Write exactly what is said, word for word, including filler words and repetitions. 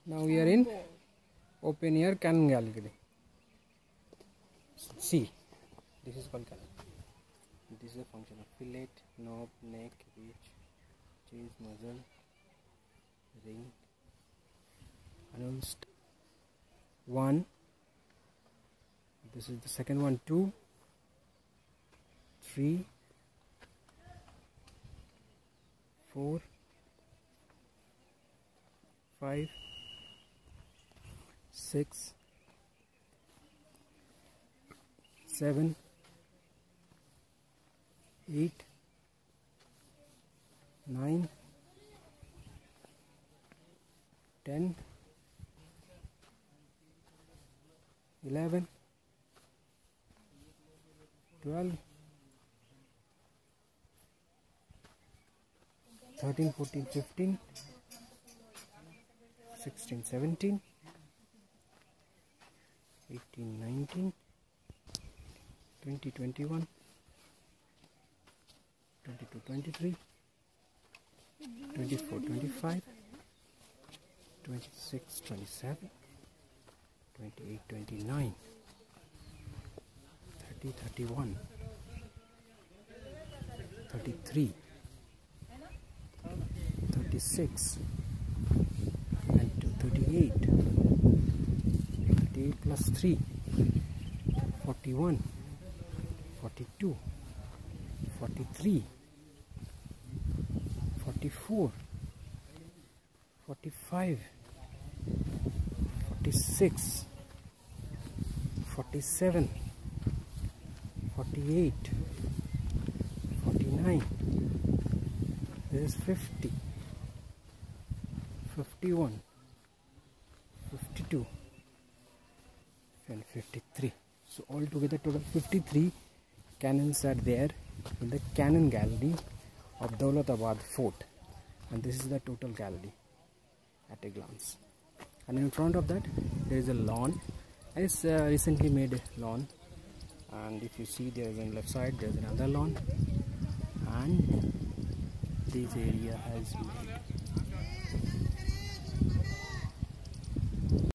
Now we are in open air cannon gallery. See, this is called cannon. This is a function of fillet, knob, neck, reach, cheese, muzzle, ring, announced. One. This is the second one. Two, three, four, five, six, seven, eight, nine, ten, eleven, twelve, thirteen, fourteen, fifteen, sixteen, seventeen, eighteen, nineteen, twenty, twenty-one, twenty-two, twenty-three, twenty-four, twenty-five, twenty-six, twenty-seven, twenty-eight, twenty-nine, thirty, thirty-one, thirty-three, thirty-six, and two, thirty-eight, thirty-eight plus three, forty-one, forty-two, forty-three, forty-four, forty-five, forty-six, forty-seven, forty-eight, forty-nine, this is fifty, fifty-one, fifty-two, and fifty-three. So altogether total fifty-three cannons are there in the cannon gallery of Daulatabad Fort, and this is the total gallery at a glance. And in front of that there is a lawn. It's uh, recently made lawn, and if you see, there is on left side there is another lawn, and this area has made